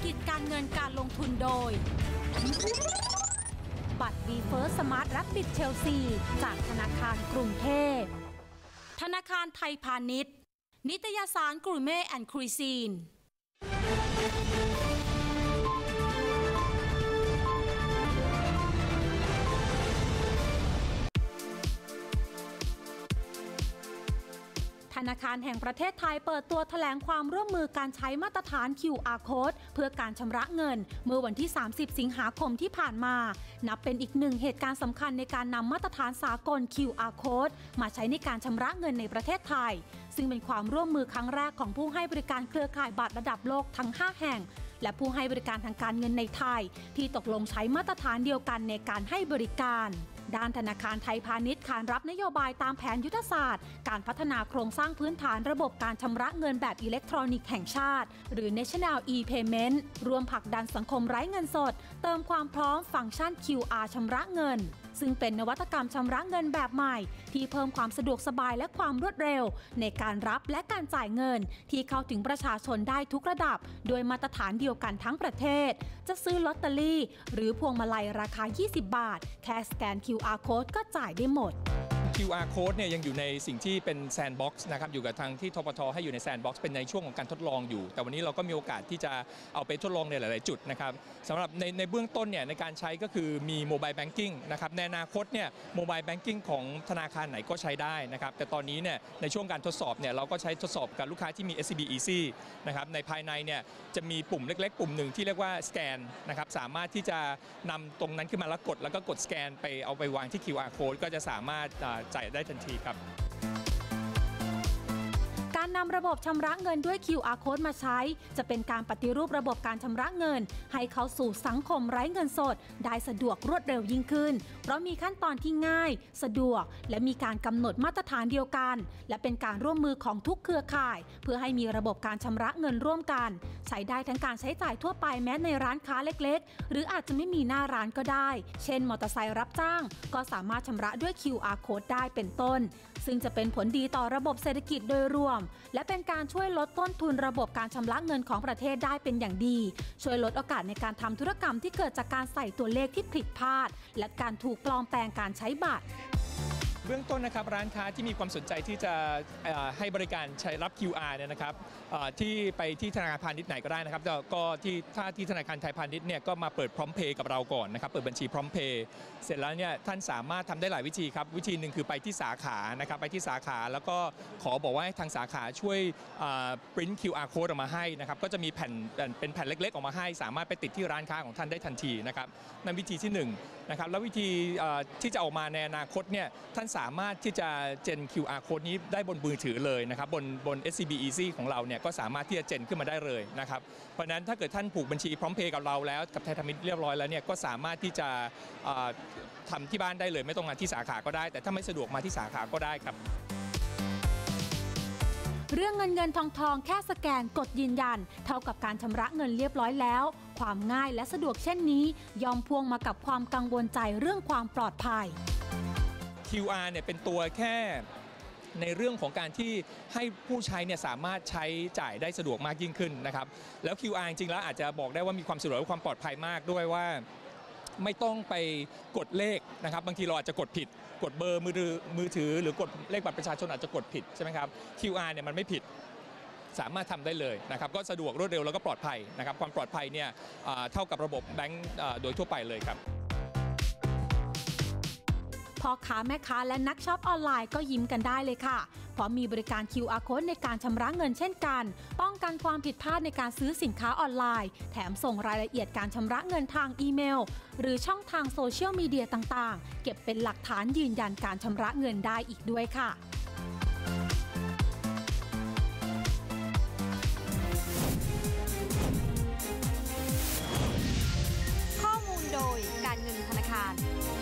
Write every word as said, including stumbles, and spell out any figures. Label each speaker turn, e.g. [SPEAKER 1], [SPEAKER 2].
[SPEAKER 1] กิจการเงินการลงทุนโดยบัตร บี เฟิร์ส Smart Rapid Chelsea จากธนาคารกรุงเทพธนาคารไทยพาณิชย์นิตยสารกูร์เม่แอนด์คุยซีนธนาคารแห่งประเทศไทยเปิดตัวแถลงความร่วมมือการใช้มาตรฐาน คิว อาร์ Code เพื่อการชำระเงินเมื่อวันที่ สามสิบ สิงหาคมที่ผ่านมานับเป็นอีกหนึ่งเหตุการณ์สำคัญในการนำมาตรฐานสากล คิว อาร์ Code มาใช้ในการชำระเงินในประเทศไทยซึ่งเป็นความร่วมมือครั้งแรกของผู้ให้บริการเครือข่ายบัตรระดับโลกทั้งห้าแห่งและผู้ให้บริการทางการเงินในไทยที่ตกลงใช้มาตรฐานเดียวกันในการให้บริการด้านธนาคารไทยพาณิชย์ขานรับนโยบายตามแผนยุทธศาสตร์การพัฒนาโครงสร้างพื้นฐานระบบการชำระเงินแบบอิเล็กทรอนิกส์แห่งชาติหรือ National e-Payment รวมผลักดันสังคมไร้เงินสดเติมความพร้อมฟังก์ชัน คิว อาร์ ชำระเงินซึ่งเป็นนวัตกรรมชำระเงินแบบใหม่ที่เพิ่มความสะดวกสบายและความรวดเร็วในการรับและการจ่ายเงินที่เข้าถึงประชาชนได้ทุกระดับโดยมาตรฐานเดียวกันทั้งประเทศจะซื้อลอตเตอรี่หรือพวงมาลัยราคายี่สิบบาทแค่สแกน คิว อาร์ Code ก็จ่ายได้หมด
[SPEAKER 2] คิว อาร์ Code เนี่ยยังอยู่ในสิ่งที่เป็นแซนด์บ็อกซ์นะครับอยู่กับทางที่ทปท.ให้อยู่ในแซนด์บ็อกซ์เป็นในช่วงของการทดลองอยู่แต่วันนี้เราก็มีโอกาสที่จะเอาไปทดลองในหลายๆจุดนะครับสำหรับในในเบื้องต้นเนี่ยในการใช้ก็คือมีโมบายแบงกิ้งนะครับในอนาคตเนี่ยโมบายแบงกิ้งของธนาคารไหนก็ใช้ได้นะครับแต่ตอนนี้เนี่ยในช่วงการทดสอบเนี่ยเราก็ใช้ทดสอบกับลูกค้าที่มี เอส ซี บี Easy นะครับในภายในเนี่ยจะมีปุ่มเล็กๆปุ่มหนึ่งที่เรียกว่าสแกนนะครับสามารถที่จะนำตรงนั้นขึ้นมาแล้วกดแล้วก็กดสแกนไปเอาไปวางที่ คิว อาร์ Code ก็จะสามารถจ่ายได้ทันที
[SPEAKER 1] การนำระบบชำระเงินด้วย คิว อาร์ Code มาใช้จะเป็นการปฏิรูประบบการชำระเงินให้เข้าสู่สังคมไร้เงินสดได้สะดวกรวดเร็วยิ่งขึ้นเพราะมีขั้นตอนที่ง่ายสะดวกและมีการกำหนดมาตรฐานเดียวกันและเป็นการร่วมมือของทุกเครือข่ายเพื่อให้มีระบบการชำระเงินร่วมกันใช้ได้ทั้งการใช้จ่ายทั่วไปแม้ในร้านค้าเล็กๆหรืออาจจะไม่มีหน้าร้านก็ได้เช่นมอเตอร์ไซค์รับจ้างก็สามารถชำระด้วย คิว อาร์ Code ได้เป็นต้นซึ่งจะเป็นผลดีต่อระบบเศรษฐกิจโดยรวมและเป็นการช่วยลดต้นทุนระบบการชำระเงินของประเทศได้เป็นอย่างดีช่วยลดโอกาสในการทำธุรกรรมที่เกิดจากการใส่ตัวเลขที่ผิดพลาดและการถูกปลอมแปลงการใช้บัตร
[SPEAKER 2] เบื้องต้นนะครับร้านค้าที่มีความสนใจที่จะให้บริการใช้รับ คิว อาร์ เนี่ยนะครับที่ไปที่ธนาคารพาณิชย์ไหนก็ได้นะครับก็ที่ถ้าที่ธนาคารไทยพาณิชย์เนี่ยก็มาเปิดพร้อมเพย์กับเราก่อนนะครับเปิดบัญชีพร้อมเพย์เสร็จแล้วเนี่ยท่านสามารถทำได้หลายวิธีครับวิธีหนึ่งคือไปที่สาขานะครับไปที่สาขาแล้วก็ขอบอกว่าให้ทางสาขาช่วยปริ้น คิว อาร์ Code ออกมาให้นะครับก็จะมีแผ่นเป็นแผ่นเล็กๆออกมาให้สามารถไปติดที่ร้านค้าของท่านได้ทันทีนะครับนั่นวิธีที่หนึ่งนะครับแล้ววิธีที่จะออกมาในอนาคตเนี่ยท่านสามารถที่จะเจน คิว อาร์ Code นี้ได้บนมือถือเลยนะครับบนบน เอส ซี บี Easy ของเราเนี่ยก็สามารถที่จะเจนขึ้นมาได้เลยนะครับเพราะฉะนั้นถ้าเกิดท่านผูกบัญชีพร้อมเพย์กับเราแล้วกับไทยพาณิชย์เรียบร้อยแล้วเนี่ยก็สามารถที่จะทำที่บ้านได้เลยไม่ต้องมาที่สาขาก็ได้แต่ถ้าไม่สะดวกมาที่สาขาก็ได้ครับ
[SPEAKER 1] เรื่องเงินเงินทองทองแค่สแกนกดยืนยันเท่ากับการชำระเงินเรียบร้อยแล้วความง่ายและสะดวกเช่นนี้ย่อมพ่วงมากับความกังวลใจเรื่องความปลอดภัย
[SPEAKER 2] คิว อาร์ เนี่ยเป็นตัวแค่ในเรื่องของการที่ให้ผู้ใช้เนี่ยสามารถใช้จ่ายได้สะดวกมากยิ่งขึ้นนะครับแล้ว คิว อาร์ จริงๆแล้วอาจจะบอกได้ว่ามีความสะดวกและความปลอดภัยมากด้วยว่าไม่ต้องไปกดเลขนะครับบางทีเราอาจจะกดผิดกดเบอร์มือถือมือถือหรือกดเลขบัตรประชาชนอาจจะกดผิดใช่ไหมครับ คิว อาร์ เนี่ยมันไม่ผิดสามารถทำได้เลยนะครับก็สะดวกรวดเร็วแล้วก็ปลอดภัยนะครับความปลอดภัยเนี่ยเท่ากับระบบแบงก์โดยทั่วไปเลยครับ
[SPEAKER 1] พ่อค้าแม่ค้าและนักช็อปออนไลน์ก็ยิ้มกันได้เลยค่ะเพราะมีบริการ คิว อาร์ Code ในการชำระเงินเช่นกันป้องกันความผิดพลาดในการซื้อสินค้าออนไลน์แถมส่งรายละเอียดการชำระเงินทางอีเมลหรือช่องทางโซเชียลมีเดียต่างๆเก็บเป็นหลักฐานยืนยันการชำระเงินได้อีกด้วยค่ะ
[SPEAKER 3] ข้อมูลโดยการเงินธนาคาร